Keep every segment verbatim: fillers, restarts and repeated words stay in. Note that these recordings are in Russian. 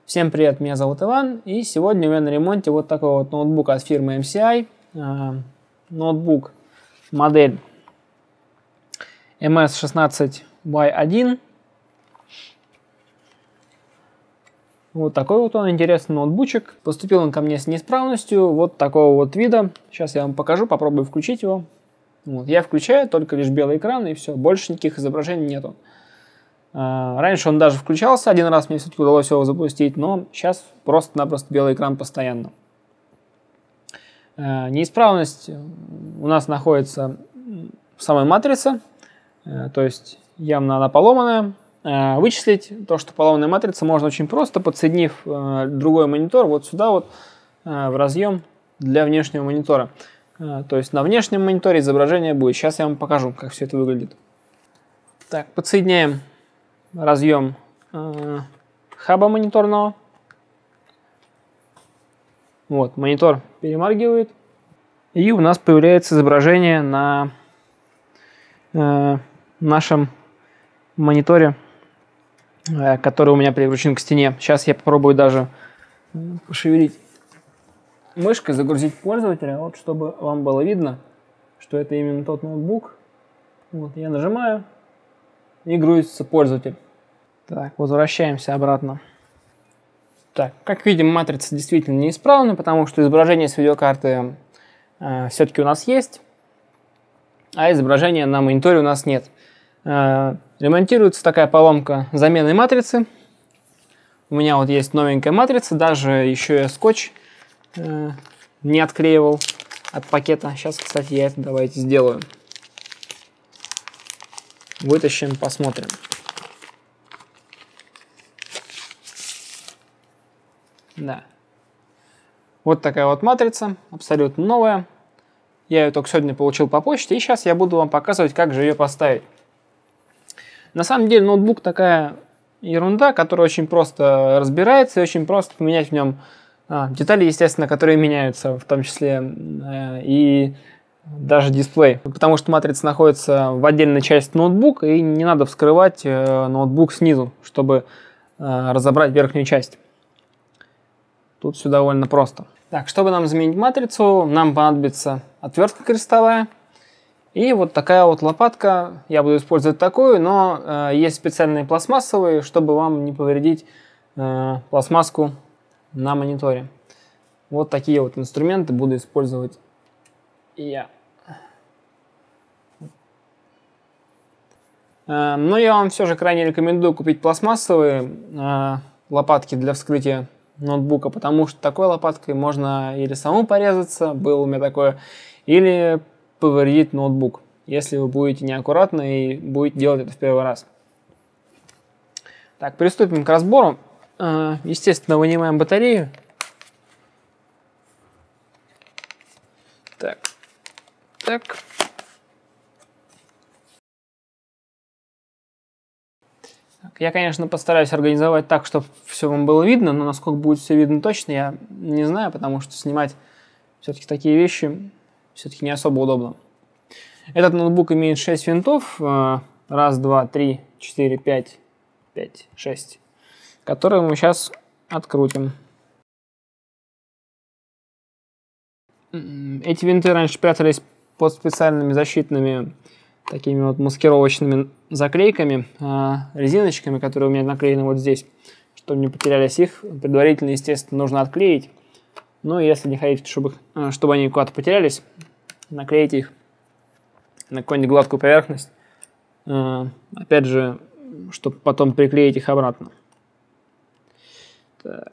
Всем привет, меня зовут Иван, и сегодня у меня на ремонте вот такой вот ноутбук от фирмы эм си ай. Ноутбук модель эм эс шестнадцать вай один. Вот такой вот он интересный ноутбучек. Поступил он ко мне с неисправностью вот такого вот вида. Сейчас я вам покажу, попробую включить его. Вот. Я включаю, только лишь белый экран, и все, больше никаких изображений нету. Раньше он даже включался, один раз мне все-таки удалось его запустить, но сейчас просто-напросто белый экран постоянно. Неисправность у нас находится в самой матрице, то есть явно она поломанная. Вычислить то, что поломанная матрица, можно очень просто, подсоединив другой монитор вот сюда вот в разъем для внешнего монитора. То есть на внешнем мониторе изображение будет. Сейчас я вам покажу, как все это выглядит. Так, подсоединяем разъем э, хаба мониторного. Вот, монитор перемаргивает. И у нас появляется изображение на э, нашем мониторе, э, который у меня прикручен к стене. Сейчас я попробую даже пошевелить мышкой, загрузить пользователя, вот, чтобы вам было видно, что это именно тот ноутбук. Вот, я нажимаю, и грузится пользователь. Так, возвращаемся обратно. Так, как видим, матрица действительно неисправна, потому что изображение с видеокарты э, все-таки у нас есть, а изображения на мониторе у нас нет. Э, ремонтируется такая поломка заменой матрицы. У меня вот есть новенькая матрица, даже еще я скотч э, не отклеивал от пакета. Сейчас, кстати, я это давайте сделаю. Вытащим, посмотрим. Да. Вот такая вот матрица, абсолютно новая. Я ее только сегодня получил по почте, и сейчас я буду вам показывать, как же ее поставить. На самом деле ноутбук такая ерунда, которая очень просто разбирается, и очень просто поменять в нем а, детали, естественно, которые меняются, в том числе э, и даже дисплей. Потому что матрица находится в отдельной части ноутбука, и не надо вскрывать э, ноутбук снизу, чтобы э, разобрать верхнюю часть. Тут все довольно просто. Так, чтобы нам заменить матрицу, нам понадобится отвертка крестовая и вот такая вот лопатка. Я буду использовать такую, но э, есть специальные пластмассовые, чтобы вам не повредить э, пластмасску на мониторе. Вот такие вот инструменты буду использовать я. Э, но я вам все же крайне рекомендую купить пластмассовые э, лопатки для вскрытия ноутбука, потому что такой лопаткой можно или самому порезаться, было у меня такое, или повредить ноутбук, если вы будете неаккуратны и будете делать это в первый раз. Так, приступим к разбору. Естественно, вынимаем батарею. Так, так. Я, конечно, постараюсь организовать так, чтобы все вам было видно, но насколько будет все видно точно, я не знаю, потому что снимать все-таки такие вещи все-таки не особо удобно. Этот ноутбук имеет шесть винтов, раз, два, три, четыре, пять, пять, шесть, которые мы сейчас открутим. Эти винты раньше прятались под специальными защитными такими вот маскировочными заклейками, резиночками, которые у меня наклеены вот здесь, чтобы не потерялись их. Предварительно, естественно, нужно отклеить. Но если не хотите, чтобы, чтобы они куда-то потерялись, наклейте их на какую-нибудь гладкую поверхность. Опять же, чтобы потом приклеить их обратно. Так.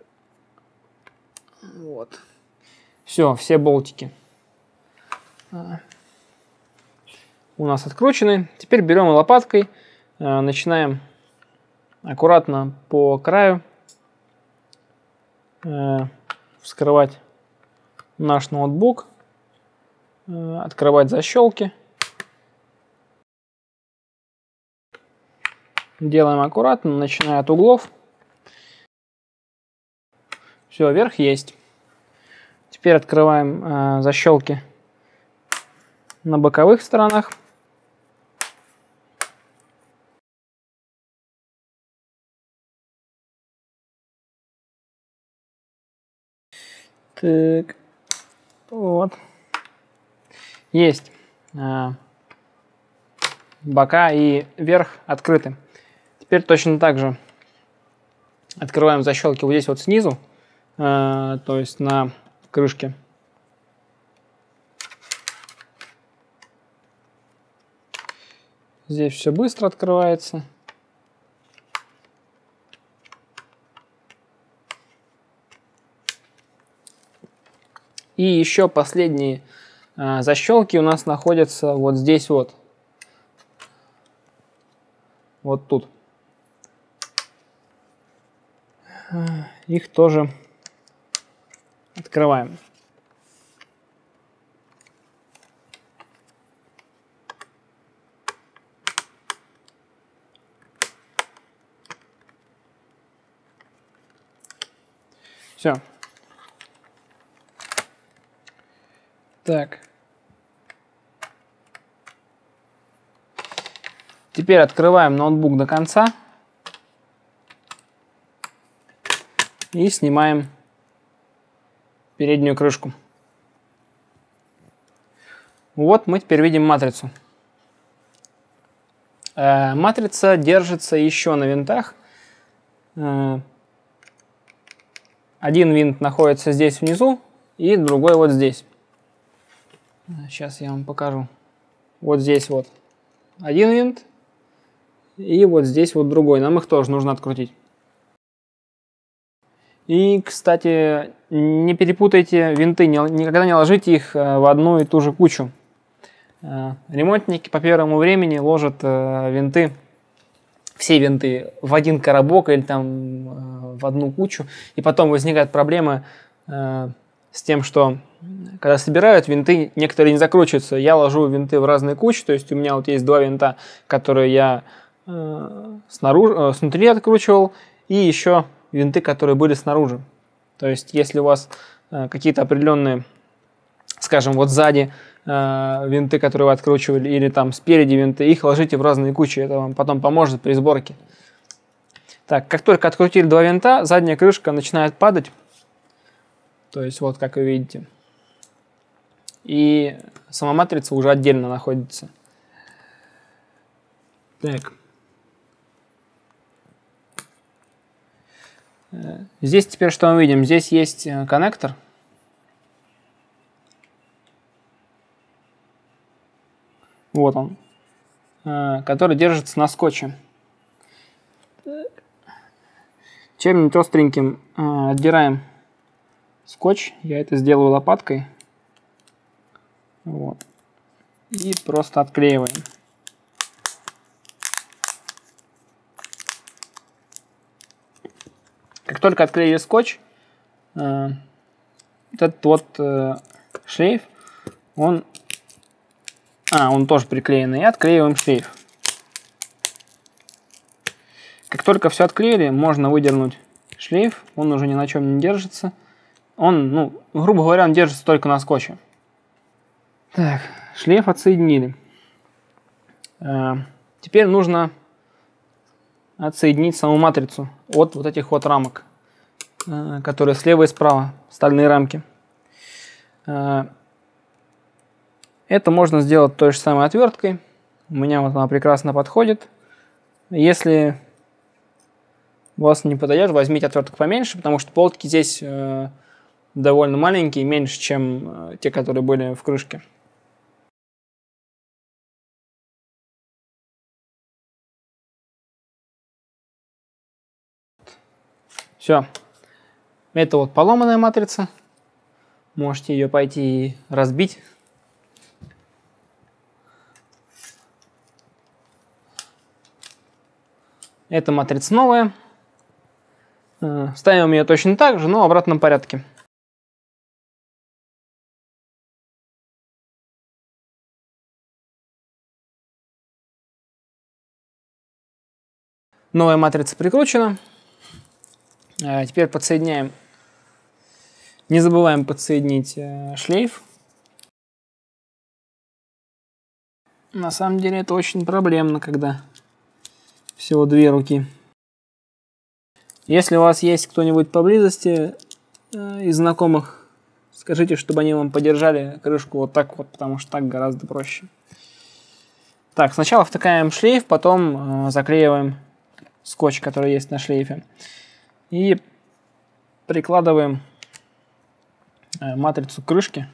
Вот. Все, все болтики у нас откручены. Теперь берем лопаткой, э, начинаем аккуратно по краю э, вскрывать наш ноутбук, э, открывать защелки. Делаем аккуратно, начиная от углов. Все, верх есть. Теперь открываем э, защелки на боковых сторонах. Так, вот. Есть. А, бока и верх открыты. Теперь точно так же открываем защелки вот здесь вот снизу, а, то есть на крышке. Здесь все быстро открывается. И еще последние а, защелки у нас находятся вот здесь вот. Вот тут. Их тоже открываем. Все. Так. Теперь открываем ноутбук до конца. И снимаем переднюю крышку. Вот мы теперь видим матрицу. Э, матрица держится еще на винтах. Э, один винт находится здесь внизу, и другой вот здесь. Сейчас я вам покажу. Вот здесь вот один винт, и вот здесь вот другой. Нам их тоже нужно открутить. И, кстати, не перепутайте винты, никогда не ложите их в одну и ту же кучу. Ремонтники по первому времени ложат винты, все винты в один коробок или там в одну кучу, и потом возникает проблема с тем, что когда собирают винты, некоторые не закручиваются. Я ложу винты в разные кучи, то есть у меня вот есть два винта, которые я снаружи, снутри откручивал, и еще винты, которые были снаружи. То есть, если у вас э, какие-то определенные, скажем, вот сзади э, винты, которые вы откручивали, или там спереди винты, их ложите в разные кучи. Это вам потом поможет при сборке. Так, как только открутили два винта, задняя крышка начинает падать. То есть, вот как вы видите. И сама матрица уже отдельно находится. Так. Здесь теперь что мы видим? Здесь есть коннектор. Вот он. Который держится на скотче. Чем-нибудь остреньким отдираем скотч. Я это сделаю лопаткой. Вот. И просто отклеиваем. Как только отклеили скотч, э, этот вот э, шлейф, он, а, он тоже приклеенный, и отклеиваем шлейф. Как только все отклеили, можно выдернуть шлейф, он уже ни на чем не держится. Он, ну, грубо говоря, он держится только на скотче. Так, шлейф отсоединили. Э, теперь нужно отсоединить саму матрицу от вот этих вот рамок, которые слева и справа, стальные рамки. Это можно сделать той же самой отверткой. У меня вот она прекрасно подходит. Если у вас не подойдет, возьмите отверток поменьше, потому что болтики здесь довольно маленькие, меньше, чем те, которые были в крышке. Все. Это вот поломанная матрица. Можете ее пойти разбить. Эта матрица новая. Ставим ее точно так же, но в обратном порядке. Новая матрица прикручена. А теперь подсоединяем. Не забываем подсоединить шлейф. На самом деле это очень проблемно, когда всего две руки. Если у вас есть кто-нибудь поблизости из знакомых, скажите, чтобы они вам подержали крышку вот так вот, потому что так гораздо проще. Так, сначала втыкаем шлейф, потом э, заклеиваем скотч, который есть на шлейфе. И прикладываем э, матрицу к крышке.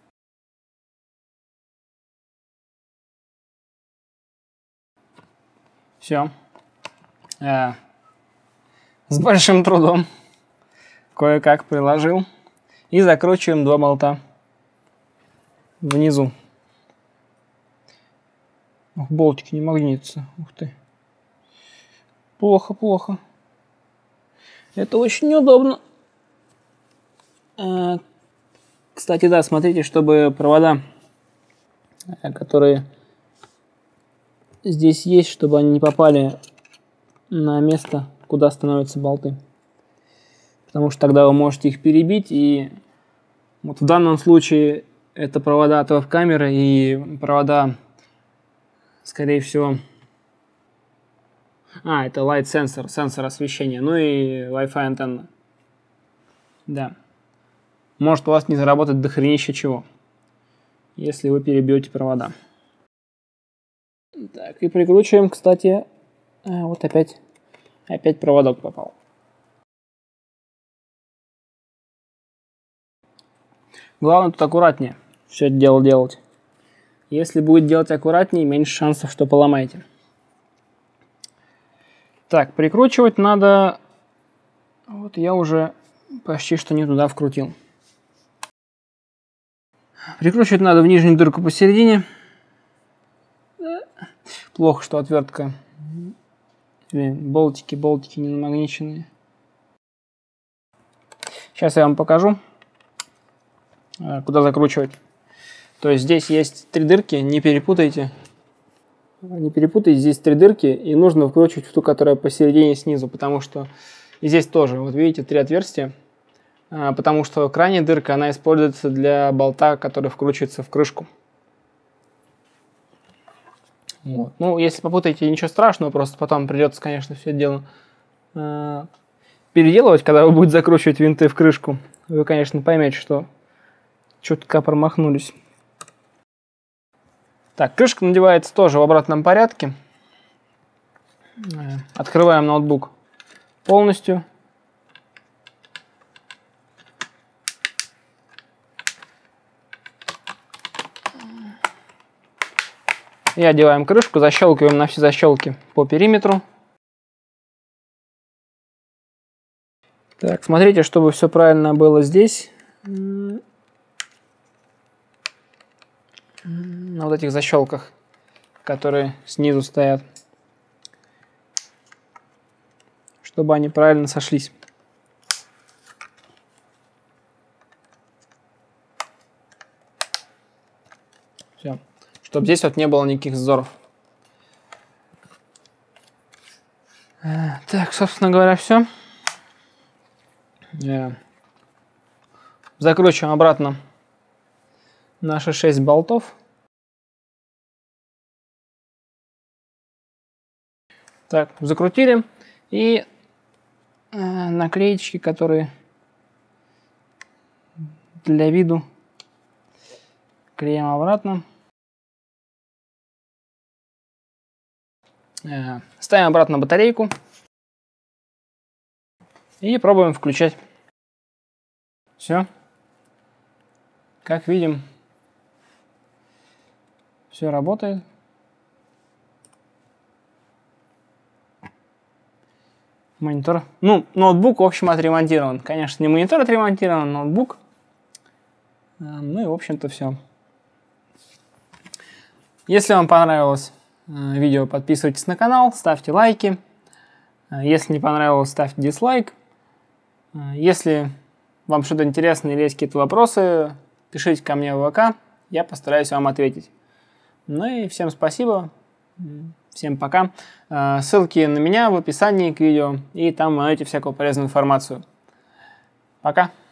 Все. Э, с большим трудом кое-как приложил. И закручиваем два болта внизу. Ох, болтики не магнитятся. Ух ты. Плохо, плохо. Это очень неудобно. Э, кстати, да, смотрите, чтобы провода, которые здесь есть, чтобы они не попали на место, куда становятся болты. Потому что тогда вы можете их перебить. И вот в данном случае это провода от веб-камеры и провода, скорее всего... А, это light sensor, сенсор освещения. Ну и Wi-Fi антенна. Да. Может у вас не заработать дохренища чего, если вы перебьете провода. Так, и прикручиваем, кстати, вот опять, опять проводок попал. Главное тут аккуратнее все это дело делать. Если будет делать аккуратнее, меньше шансов, что поломаете. Так, прикручивать надо... Вот я уже почти что не туда вкрутил. Прикручивать надо в нижнюю дырку посередине. Плохо, что отвертка. Болтики, болтики не намагниченные. Сейчас я вам покажу, куда закручивать. То есть здесь есть три дырки, не перепутайте. Не перепутайте, здесь три дырки, и нужно вкручивать в ту, которая посередине снизу, потому что и здесь тоже, вот видите, три отверстия. Потому что крайняя дырка, она используется для болта, который вкручивается в крышку. Вот. Ну, если попутаете, ничего страшного, просто потом придется, конечно, все это дело э, переделывать, когда вы будете закручивать винты в крышку. Вы, конечно, поймете, что чутка промахнулись. Так, крышка надевается тоже в обратном порядке. Э, открываем ноутбук полностью. И одеваем крышку, защелкиваем на все защелки по периметру. Так, смотрите, чтобы все правильно было здесь. На вот этих защелках, которые снизу стоят. Чтобы они правильно сошлись. Все. Чтобы здесь вот не было никаких зазоров. Так, собственно говоря, все. Закручиваем обратно наши шесть болтов. Так, закрутили. И наклеечки, которые для виду клеим обратно. Ставим обратно батарейку и пробуем включать. Все. Как видим, все работает. Монитор. Ну, ноутбук, в общем, отремонтирован. Конечно, не монитор отремонтирован, ноутбук. Ну и, в общем-то, все. Если вам понравилось видео, подписывайтесь на канал, ставьте лайки. Если не понравилось, ставьте дизлайк. Если вам что-то интересно или есть какие-то вопросы, пишите ко мне в ВК, я постараюсь вам ответить. Ну и всем спасибо, всем пока. Ссылки на меня в описании к видео, и там вы найдете всякую полезную информацию. Пока!